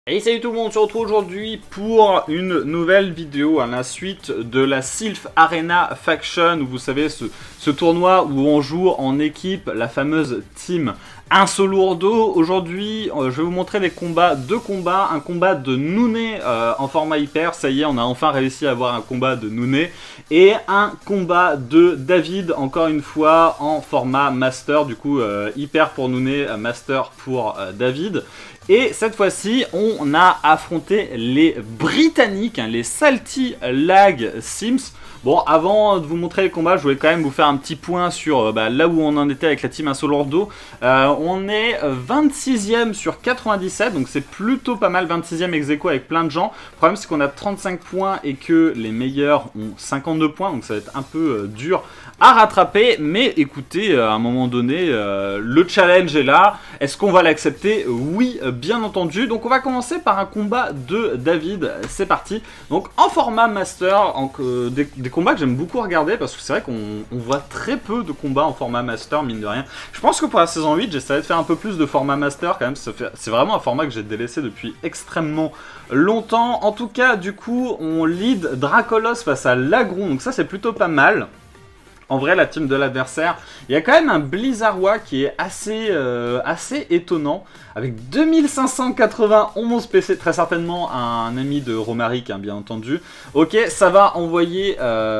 Et salut tout le monde, on se retrouve aujourd'hui pour une nouvelle vidéo à la suite de la Sylph Arena Faction, où vous savez ce tournoi où on joue en équipe, la fameuse team un Solourdo. Aujourd'hui je vais vous montrer deux combats, un combat de Nune en format hyper, ça y est on a enfin réussi à avoir un combat de Nune, et un combat de David encore une fois en format master, du coup hyper pour Nune, master pour David. Et cette fois-ci, on a affronté les Britanniques, hein, les Salty Lag Sims. Bon, avant de vous montrer les combats, je voulais quand même vous faire un petit point sur là où on en était avec la team Insolordo. On est 26ème sur 97, donc c'est plutôt pas mal, 26ème ex aequo avec plein de gens. Le problème c'est qu'on a 35 points et que les meilleurs ont 52 points, donc ça va être un peu dur à rattraper. Mais écoutez, à un moment donné, le challenge est là. Est-ce qu'on va l'accepter? Oui, bien entendu. Donc on va commencer par un combat de David, c'est parti. Donc en format master, des combats que j'aime beaucoup regarder, parce que c'est vrai qu'on voit très peu de combats en format master, mine de rien. Je pense que pour la saison 8, j'essaierai de faire un peu plus de format master quand même. C'est vraiment un format que j'ai délaissé depuis extrêmement longtemps. En tout cas, du coup, on lead Dracolos face à Lagron, donc ça c'est plutôt pas mal. En vrai, la team de l'adversaire, il y a quand même un Blizzardois qui est assez étonnant, avec 2591 PC, très certainement un ami de Romaric, hein, bien entendu. Ok, ça va envoyer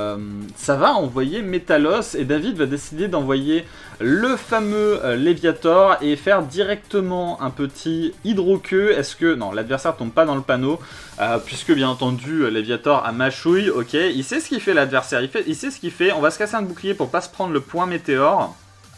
Metalos, et David va décider d'envoyer le fameux Léviator et faire directement un petit Hydroqueue. Est-ce que... Non, l'adversaire tombe pas dans le panneau, puisque bien entendu, Léviator a mâchouille. Ok, il sait ce qu'il fait l'adversaire, il sait ce qu'il fait. On va se casser un bouclier pour pas se prendre le point météore.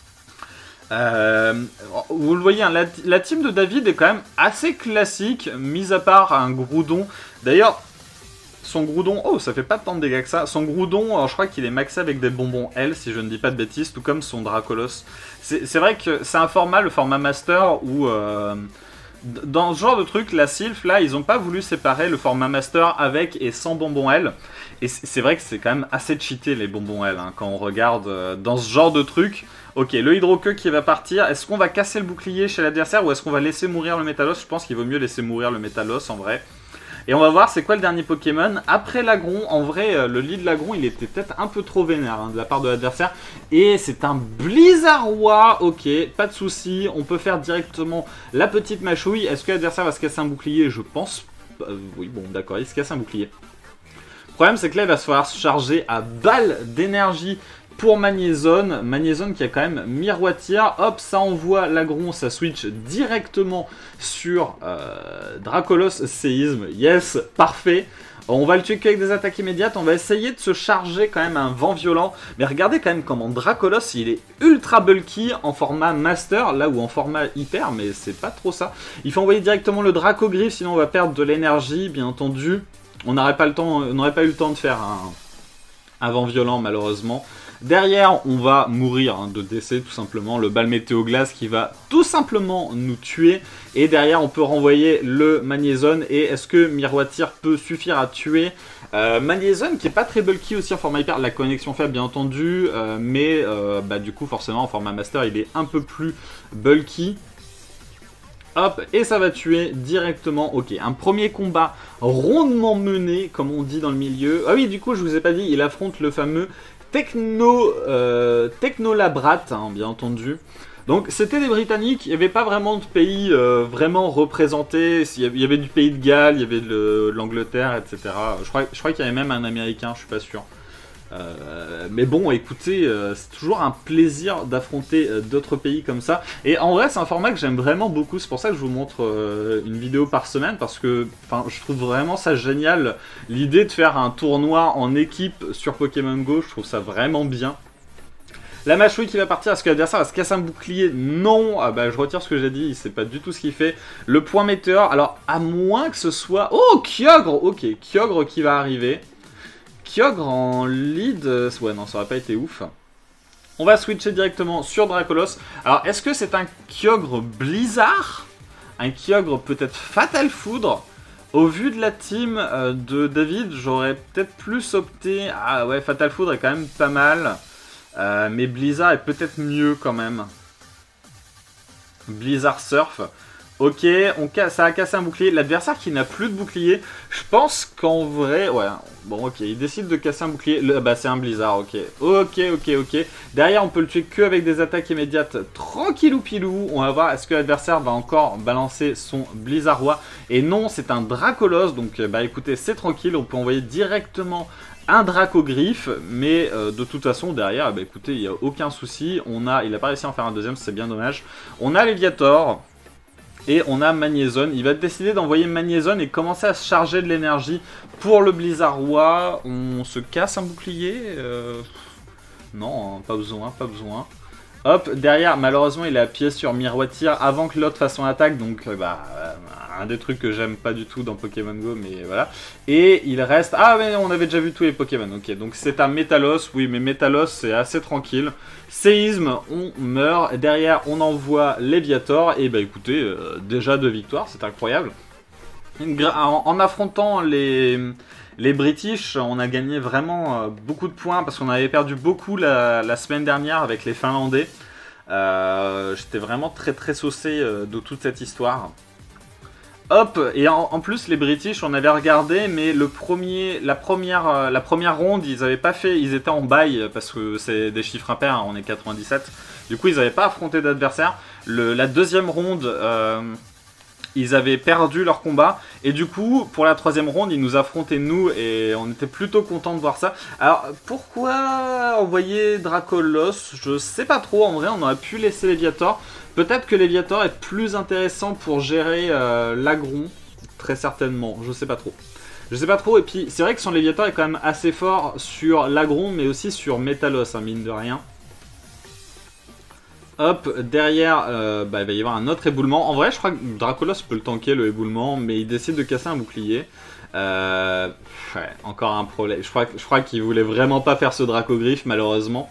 Vous le voyez, hein, la team de David est quand même assez classique, mis à part un Groudon. D'ailleurs, son Groudon, oh ça fait pas tant de dégâts que ça. Son Groudon, alors je crois qu'il est maxé avec des bonbons L, si je ne dis pas de bêtises, tout comme son Dracolos. C'est vrai que c'est un format, le format Master, où... dans ce genre de truc, la Sylph, là, ils ont pas voulu séparer le format Master avec et sans bonbons L. Et c'est vrai que c'est quand même assez cheaté les bonbons L, hein, quand on regarde dans ce genre de truc. Ok, le Hydroqueue qui va partir. Est-ce qu'on va casser le bouclier chez l'adversaire ou est-ce qu'on va laisser mourir le Metalos? Je pense qu'il vaut mieux laisser mourir le Metalos en vrai. Et on va voir c'est quoi le dernier Pokémon. Après Lagron, en vrai, le lead Lagron, il était peut-être un peu trop vénère, hein, de la part de l'adversaire. Et c'est un Blizzardois. Ok, pas de souci. On peut faire directement la petite mâchouille. Est-ce que l'adversaire va se casser un bouclier? Je pense. Oui, bon, d'accord, il se casse un bouclier. Le problème, c'est que là, il va se falloir se charger à balle d'énergie pour Magnézone. Magnézone qui a quand même miroitir. Hop, ça envoie Lagron, ça switch directement sur Dracolos Séisme. Yes, parfait. On va le tuer qu'avec des attaques immédiates. On va essayer de se charger quand même un vent violent. Mais regardez quand même comment Dracolos, il est ultra bulky en format master, là où en format hyper, mais c'est pas trop ça. Il faut envoyer directement le Dracogriffe, sinon on va perdre de l'énergie, bien entendu. On n'aurait pas eu le temps de faire un vent violent, malheureusement. Derrière, on va mourir de décès, tout simplement. Le bal météo-glace qui va tout simplement nous tuer. Et derrière, on peut renvoyer le Magnézone. Et est-ce que Miroitir peut suffire à tuer Magnézone qui est pas très bulky aussi en format hyper. La connexion faible, bien entendu. Mais du coup, forcément, en format master, il est un peu plus bulky. Hop, et ça va tuer directement. Ok, un premier combat rondement mené, comme on dit dans le milieu. Ah oui, du coup, je vous ai pas dit, il affronte le fameux Technolabrat, hein, bien entendu. Donc, c'était des Britanniques, il n'y avait pas vraiment de pays vraiment représentés. Il y avait du pays de Galles, il y avait de l'Angleterre, etc. Je crois qu'il y avait même un Américain, je suis pas sûr. Mais bon, écoutez, c'est toujours un plaisir d'affronter d'autres pays comme ça. Et en vrai, c'est un format que j'aime vraiment beaucoup. C'est pour ça que je vous montre une vidéo par semaine, parce que je trouve vraiment ça génial. L'idée de faire un tournoi en équipe sur Pokémon Go, je trouve ça vraiment bien. La mâchouille qui va partir, est-ce que l'adversaire va se casser un bouclier? Non, je retire ce que j'ai dit, il sait pas du tout ce qu'il fait. Le point météore, alors à moins que ce soit... Oh, Kyogre. Ok, Kyogre qui va arriver. Kyogre en lead, ouais non ça aurait pas été ouf. On va switcher directement sur Dracolos. Alors est-ce que c'est un Kyogre Blizzard? Un Kyogre peut-être Fatal Foudre? Au vu de la team de David, j'aurais peut-être plus opté... Ah ouais, Fatal Foudre est quand même pas mal. Mais Blizzard est peut-être mieux quand même. Blizzard Surf. Ok, ça a cassé un bouclier. L'adversaire qui n'a plus de bouclier, je pense qu'en vrai... Ouais, bon ok, il décide de casser un bouclier. Bah c'est un blizzard, ok. Ok. Derrière, on peut le tuer que avec des attaques immédiates. Tranquillou pilou. On va voir, est-ce que l'adversaire va encore balancer son blizzard roi. Et non, c'est un Dracolos, donc bah écoutez, c'est tranquille. On peut envoyer directement un Dracogriffe, mais de toute façon, derrière, bah écoutez, il n'y a aucun souci. Il n'a pas réussi à en faire un deuxième, c'est bien dommage. On a Léviator. Et on a Magnézone. Il va décider d'envoyer Magnézone et commencer à se charger de l'énergie pour le Blizzard Roi. On se casse un bouclier Non, hein, pas besoin. Hop, derrière, malheureusement, il est appuyé sur Miroitir avant que l'autre fasse son attaque. Donc, un des trucs que j'aime pas du tout dans Pokémon Go, mais voilà. Et il reste... Ah, mais on avait déjà vu tous les Pokémon. Ok, donc c'est un Métalos. Oui, mais Métalos, c'est assez tranquille. Séisme, on meurt. Derrière, on envoie Léviator. Et bah écoutez, déjà 2 victoires, c'est incroyable. En affrontant les British, on a gagné vraiment beaucoup de points parce qu'on avait perdu beaucoup la semaine dernière avec les Finlandais. J'étais vraiment très saucé de toute cette histoire. Hop, et en plus les British, on avait regardé, mais la première ronde, ils avaient pas fait, ils étaient en bail parce que c'est des chiffres impairs, hein, on est 97. Du coup, ils n'avaient pas affronté d'adversaire. La deuxième ronde, ils avaient perdu leur combat. Et du coup, pour la troisième ronde, ils nous affrontaient nous et on était plutôt contents de voir ça. Alors, pourquoi envoyer Dracolos? Je sais pas trop, en vrai, on aurait pu laisser Léviator. Peut-être que Léviator est plus intéressant pour gérer l'Agron, très certainement, je sais pas trop. Et puis c'est vrai que son Léviator est quand même assez fort sur l'Agron, mais aussi sur Métalos, hein, mine de rien. Hop, derrière, il va y avoir un autre éboulement. En vrai, je crois que Dracolos peut le tanker, le éboulement, mais il décide de casser un bouclier. Ouais, encore un problème. Je crois qu'il voulait vraiment pas faire ce Dracogriffe, malheureusement.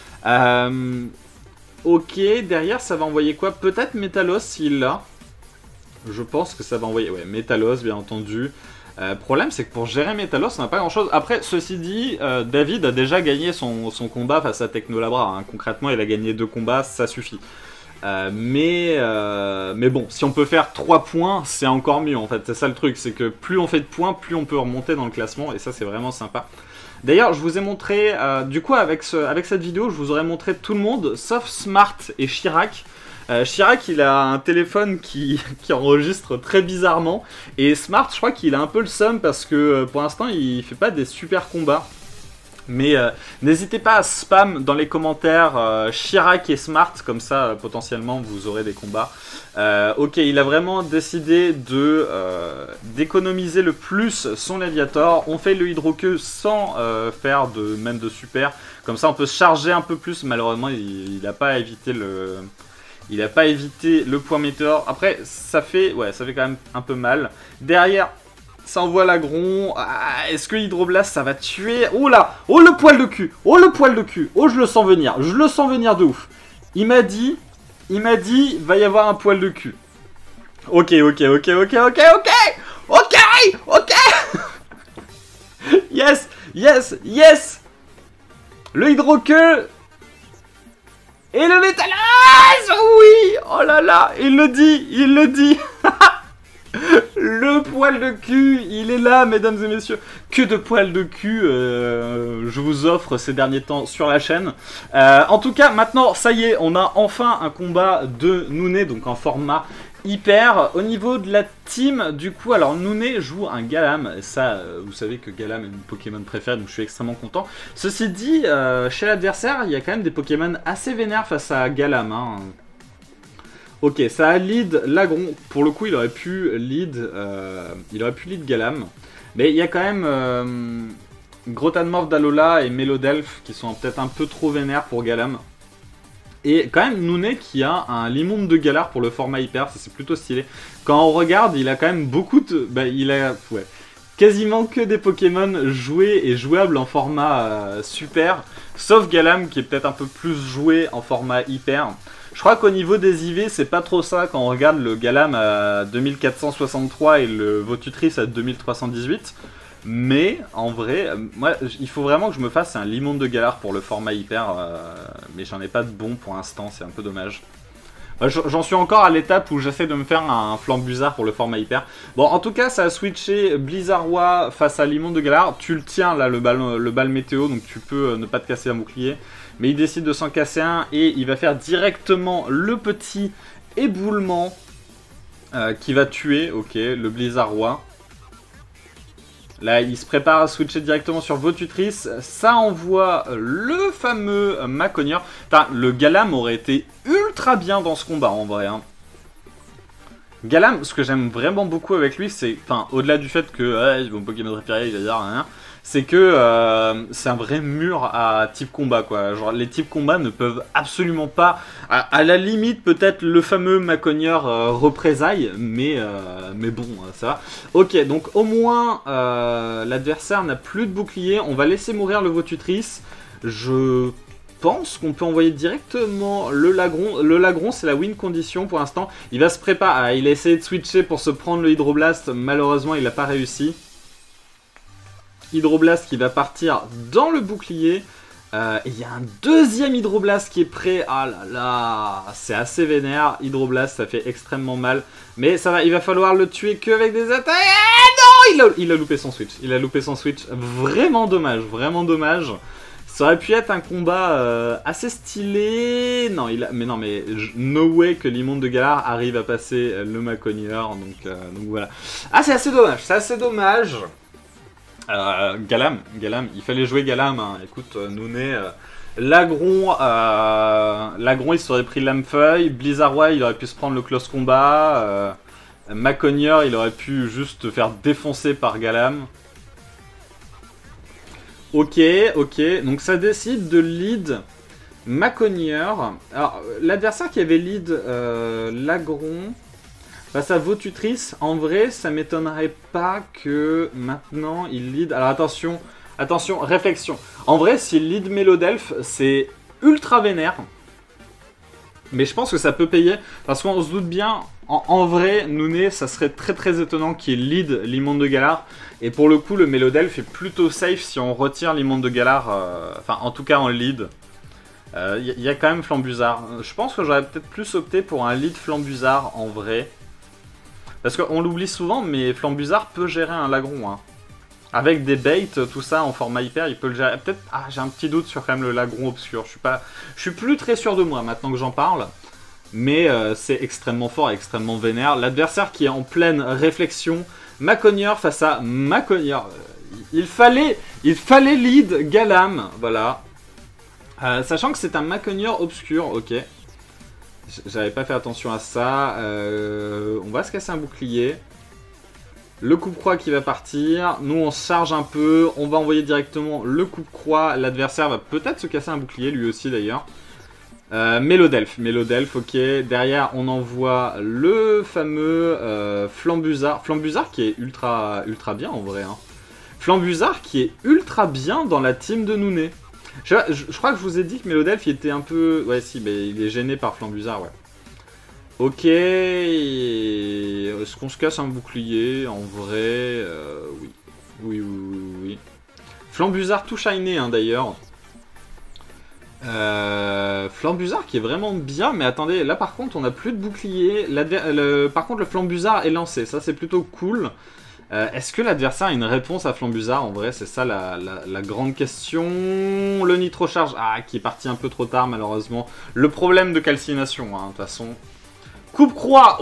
Ok, derrière ça va envoyer quoi? Peut-être Métalos s'il l'a. Je pense que ça va envoyer... Ouais, Métalos, bien entendu. Problème, c'est que pour gérer Métalos, on n'a pas grand-chose. Après, ceci dit, David a déjà gagné son combat face à Technolabra. Hein. Concrètement, il a gagné 2 combats, ça suffit. Mais bon, si on peut faire 3 points, c'est encore mieux en fait. C'est ça le truc, c'est que plus on fait de points, plus on peut remonter dans le classement. Et ça, c'est vraiment sympa. D'ailleurs, je vous ai montré, du coup, avec cette vidéo, je vous aurais montré tout le monde, sauf Smart et Chirac. Chirac, il a un téléphone qui enregistre très bizarrement. Et Smart, je crois qu'il a un peu le seum parce que pour l'instant, il fait pas des super combats. Mais n'hésitez pas à spam dans les commentaires Chirac et Smart, comme ça potentiellement vous aurez des combats. Ok, il a vraiment décidé d'économiser le plus son Léviator. On fait le hydroqueue sans faire même de super. Comme ça on peut se charger un peu plus. Malheureusement il n'a pas évité le point météore. Après ça fait quand même un peu mal. Derrière, ça envoie l'Agron. Ah, est-ce que Hydroblast ça va tuer? Oh là! Oh le poil de cul! Oh le poil de cul! Oh je le sens venir! Je le sens venir de ouf! Il m'a dit, va y avoir un poil de cul. Ok! Yes! Le hydroqueue! Et le Métalos! Oui! Oh là là! Il le dit! Le poil de cul, il est là, mesdames et messieurs. Que de poils de cul je vous offre ces derniers temps sur la chaîne. En tout cas, maintenant, ça y est, on a enfin un combat de Nouné, donc en format hyper. Au niveau de la team, du coup, alors Nouné joue un Galam. Ça, vous savez que Galam est mon Pokémon préféré, donc je suis extrêmement content. Ceci dit, chez l'adversaire, il y a quand même des Pokémon assez vénères face à Galam, hein. Ok, ça a lead l'Agron. Pour le coup, il aurait pu lead Galam. Mais il y a quand même Grotanmorph d'Alola et Mélodelph qui sont peut-être un peu trop vénères pour Galam. Et quand même Nouné qui a un Limonde de Galar pour le format hyper, c'est plutôt stylé. Quand on regarde, il a quand même beaucoup de... il a quasiment que des Pokémon joués et jouables en format super. Sauf Galam qui est peut-être un peu plus joué en format hyper. Je crois qu'au niveau des IV, c'est pas trop ça quand on regarde le Galam à 2463 et le Votutris à 2318. Mais en vrai, moi, il faut vraiment que je me fasse un Limonde de Galar pour le format hyper. Mais j'en ai pas de bon pour l'instant, c'est un peu dommage. J'en suis encore à l'étape où j'essaie de me faire un Flambuzard pour le format hyper. Bon, en tout cas, ça a switché Blizzardroid face à l'immonde de Galar. Tu le tiens, là, le bal météo, donc tu peux ne pas te casser un bouclier. Mais il décide de s'en casser un et il va faire directement le petit éboulement qui va tuer, ok, le Blizzardroid. Là, il se prépare à switcher directement sur Votutrice. Ça envoie le fameux Maconier. Enfin, le Galam aurait été ultra bien dans ce combat, en vrai. Hein. Galam, ce que j'aime vraiment beaucoup avec lui, c'est... Enfin, au-delà du fait que mon Pokémon préféré, il va dire rien, c'est que c'est un vrai mur à type combat, quoi. Genre, les types combat ne peuvent absolument pas... À la limite, peut-être le fameux Maconier représailles, mais bon, ça va. Ok, donc au moins, l'adversaire n'a plus de bouclier. On va laisser mourir le Votutrice. Je pense qu'on peut envoyer directement le Lagron. Le Lagron, c'est la win condition pour l'instant. Il va se préparer. Il a essayé de switcher pour se prendre le Hydroblast. Malheureusement, il n'a pas réussi. Hydroblast qui va partir dans le bouclier. Il y a un deuxième Hydroblast qui est prêt. Ah là là, c'est assez vénère. Hydroblast, ça fait extrêmement mal. Mais ça va, il va falloir le tuer qu'avec des attaques. Ah non, il a loupé son switch. Il a loupé son switch. Vraiment dommage, vraiment dommage. Ça aurait pu être un combat assez stylé. Non, mais no way que l'immonde de Galar arrive à passer le Maconier. Donc voilà. Ah, c'est assez dommage, c'est assez dommage. Galam, il fallait jouer Galam. Hein. Écoute, Nouné, Lagron, il serait pris Lamefeuille. Blizzardroid, il aurait pu se prendre le close combat. Maconier, il aurait pu juste te faire défoncer par Galam. Ok, donc ça décide de lead Maconier. Alors, l'adversaire qui avait lead Lagron face à Votutrice, en vrai, ça m'étonnerait pas que maintenant il lead... Alors attention, réflexion. En vrai, s'il lead Mélodelph, c'est ultra vénère. Mais je pense que ça peut payer, parce qu'on se doute bien, en vrai, Nouné, ça serait très très étonnant qu'il lead l'immonde de Galar. Et pour le coup, le Mélodelph est plutôt safe si on retire l'immonde de Galar, enfin en tout cas en lead. Il y a quand même Flambuzard. Je pense que j'aurais peut-être plus opté pour un lead Flambuzard en vrai. Parce qu'on l'oublie souvent, mais Flambuzard peut gérer un Lagron. Hein. Avec des baits, tout ça, en format hyper, il peut le gérer. Peut-être... Ah, j'ai un petit doute sur quand même le Lagron obscur. Je suis plus très sûr de moi maintenant que j'en parle. Mais c'est extrêmement fort et extrêmement vénère. L'adversaire qui est en pleine réflexion. Maconier face à Maconier. Il fallait lead Galam. Voilà. Sachant que c'est un Maconier obscur, ok. J'avais pas fait attention à ça. On va se casser un bouclier. Le coupe-croix qui va partir. Nous, on se charge un peu. On va envoyer directement le coupe-croix. L'adversaire va peut-être se casser un bouclier, lui aussi d'ailleurs. Mélodelph, ok. Derrière, on envoie le fameux Flambuzard. Flambuzard qui est ultra bien en vrai. Hein. Flambuzard qui est ultra bien dans la team de Nouné. Je crois que je vous ai dit que Mélodelph il était un peu... Ouais, si, mais il est gêné par Flambuzard, ouais. Ok. Est-ce qu'on se casse un bouclier? En vrai, oui. Oui. Flambuzard tout shiné, hein, d'ailleurs. Flambuzard qui est vraiment bien, mais attendez, là par contre, on n'a plus de bouclier. Par contre, le Flambuzard est lancé, ça c'est plutôt cool. Est-ce que l'adversaire a une réponse à Flambuzard? En vrai, c'est ça la grande question. Le Nitro Charge, qui est parti un peu trop tard, malheureusement. Le problème de calcination, hein, de toute façon. Coupe-croix.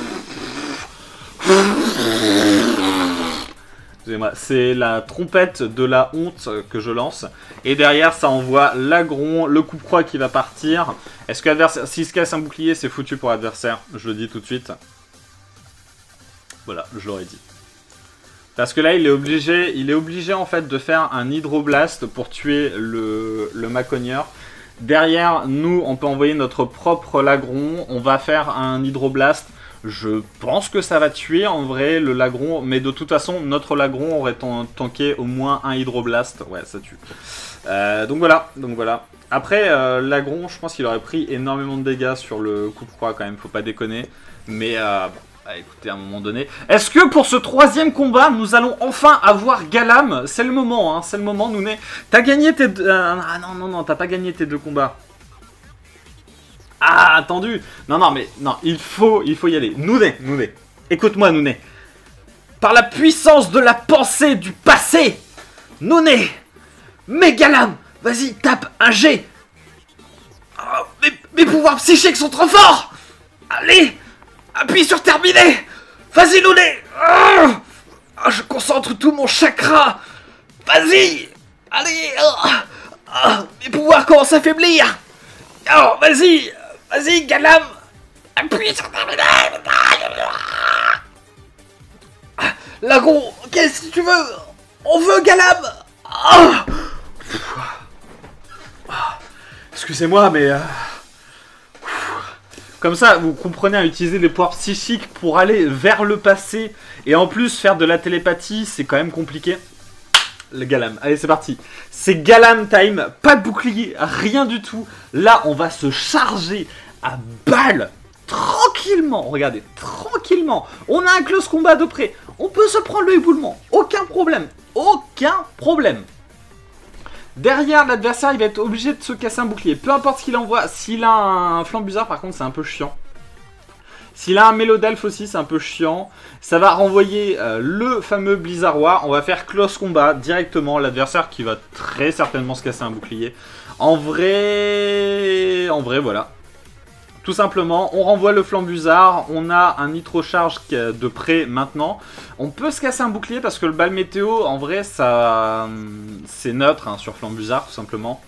Excusez-moi, c'est la trompette de la honte que je lance. Et derrière, ça envoie l'agron, le coupe-croix qui va partir. Est-ce que l'adversaire, s'il se casse un bouclier, c'est foutu pour l'adversaire? Je le dis tout de suite. Voilà, je l'aurais dit. Parce que là, il est obligé en fait de faire un Hydroblast pour tuer le Maconier. Derrière, nous, on peut envoyer notre propre Lagron. On va faire un Hydroblast. Je pense que ça va tuer en vrai le Lagron. Mais de toute façon, notre Lagron aurait tanké au moins un Hydroblast. Ouais, ça tue. Donc voilà. Après, Lagron, je pense qu'il aurait pris énormément de dégâts sur le coup-de-croix quand même. Faut pas déconner. Mais... écoutez, à un moment donné... Est-ce que pour ce troisième combat, nous allons enfin avoir Galam? C'est le moment, hein, c'est le moment, Nouné. T'as gagné tes deux... non, t'as pas gagné tes deux combats. Ah, attendu. Non, non, mais non, il faut y aller. Nouné. Écoute-moi, Nouné. Par la puissance de la pensée du passé, Nouné, Mégalam, vas-y, tape un G. Oh, mes pouvoirs psychiques sont trop forts. Allez, appuie sur terminer. Vas-y, Nouné. Oh, je concentre tout mon chakra. Vas-y. Allez. Mes pouvoirs commencent à faiblir. Oh, vas-y. Vas-y, Galam. Appuie sur terminer. Lagon, qu'est-ce que tu veux? On veut Galam. Excusez-moi, mais... Comme ça, vous comprenez à utiliser les pouvoirs psychiques pour aller vers le passé. Et en plus, faire de la télépathie, c'est quand même compliqué. Le Galam. Allez, c'est parti. C'est Galam time. Pas de bouclier, rien du tout. Là, on va se charger à balles. Tranquillement. Regardez, tranquillement. On a un close combat de près. On peut se prendre le éboulement. Aucun problème. Aucun problème. Derrière, l'adversaire, il va être obligé de se casser un bouclier. Peu importe ce qu'il envoie. S'il a un Flambusard, par contre, c'est un peu chiant. S'il a un Mélodelph aussi, c'est un peu chiant. Ça va renvoyer le fameux Blizzardois. On va faire close combat directement. L'adversaire qui va très certainement se casser un bouclier. En vrai, voilà. Tout simplement, on renvoie le Flambusard. On a un Nitrocharge de près maintenant. On peut se casser un bouclier parce que le bal météo, en vrai, ça c'est neutre hein, sur Flambusard, tout simplement.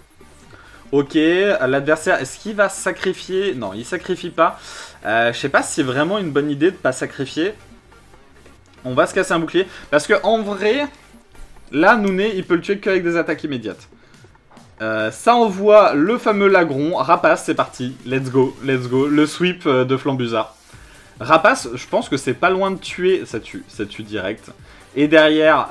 Ok, l'adversaire, est-ce qu'il va sacrifier? Non, il sacrifie pas. Je sais pas si c'est vraiment une bonne idée de pas sacrifier. On va se casser un bouclier. Parce que en vrai, là, Nouné, il peut le tuer qu'avec des attaques immédiates. Ça envoie le fameux Lagron. Rapace, c'est parti. Let's go. Le sweep de Flambusard. Rapace, je pense que c'est pas loin de tuer. Ça tue direct. Et derrière,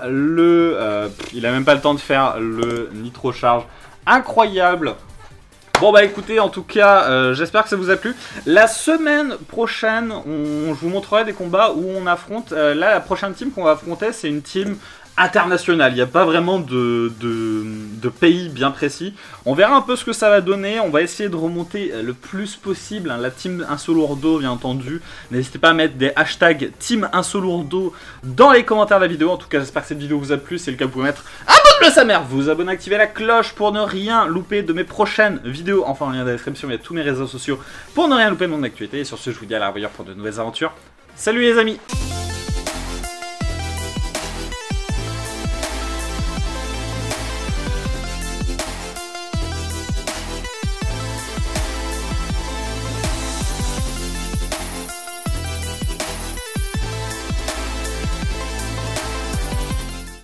il a même pas le temps de faire le Nitrocharge. Incroyable. Bon bah écoutez, en tout cas, j'espère que ça vous a plu. La semaine prochaine, je vous montrerai des combats où on affronte... là, la prochaine team qu'on va affronter, c'est une team internationale. Il n'y a pas vraiment de pays bien précis. On verra un peu ce que ça va donner. On va essayer de remonter le plus possible. Hein. La team Insolourdo, bien entendu. N'hésitez pas à mettre des hashtags team Insolourdo dans les commentaires de la vidéo. En tout cas, j'espère que cette vidéo vous a plu. Si c'est le cas, vous pouvez mettre abonne-le sa mère. Vous abonnez, activez la cloche pour ne rien louper de mes prochaines vidéos. Enfin, en lien dans la description, il y a tous mes réseaux sociaux pour ne rien louper de mon actualité. Et sur ce, je vous dis à la revoyure pour de nouvelles aventures. Salut les amis!